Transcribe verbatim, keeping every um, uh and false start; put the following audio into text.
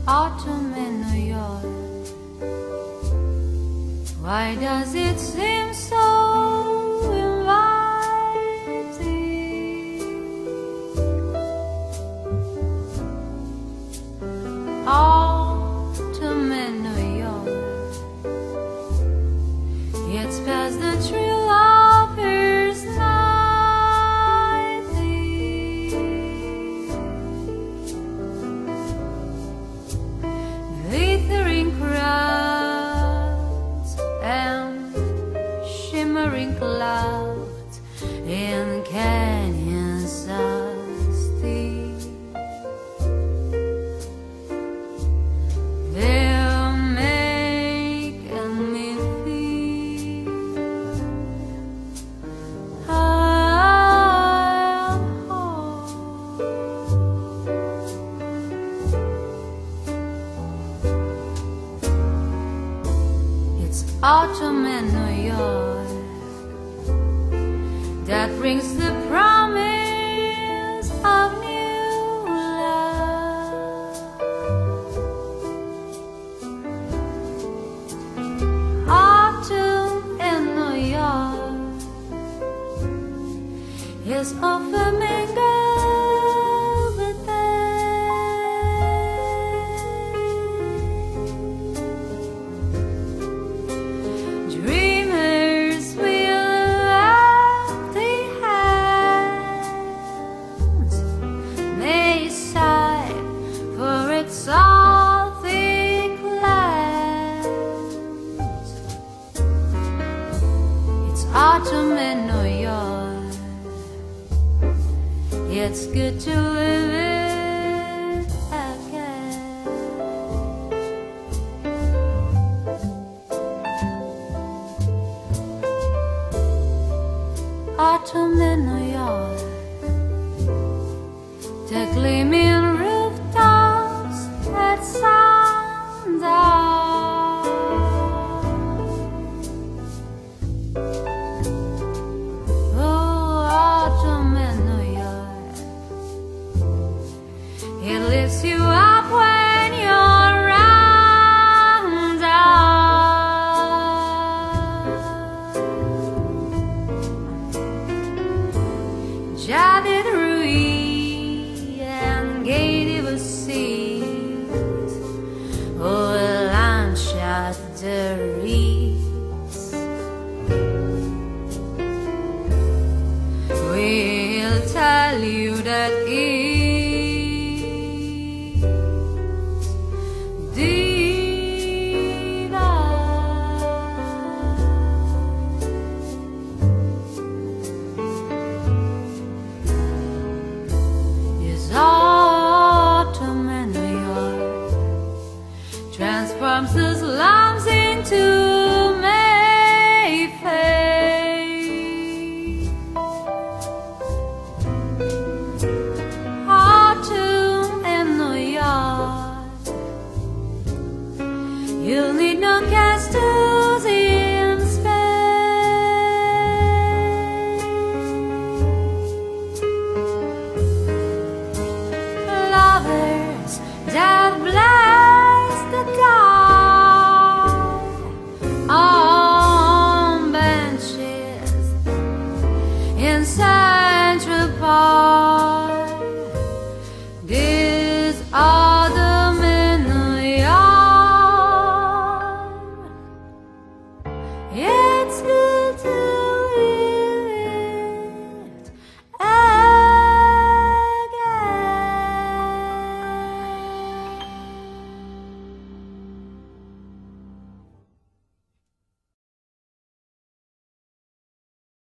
autumn in New York. Why does it seem so inviting? Autumn in New York, it's past the tree lovers nightly. Glittering crowds and shimmering clouds in canyons of steel. They're making me feel I'm home. It's autumn in New York that brings the promise of new love. Autumn in New York is often mingled with pain. Dreamers will empty hands may sigh for exotic lands. It's autumn in New York. It's good to live it again. Autumn in New York, the gleaming rooftops at sundown. Oh, autumn in New York, it lifts you up when you're round down. Jaded Rui and Gaiety was seas, oh, lunch at the Reeds. We'll tell you that it's divine. Yes, autumn in New York transforms the slums into Mayfair. Autumn in New York, you'll need no castles in Spain. Lovers that bless the God on benches in Central Park.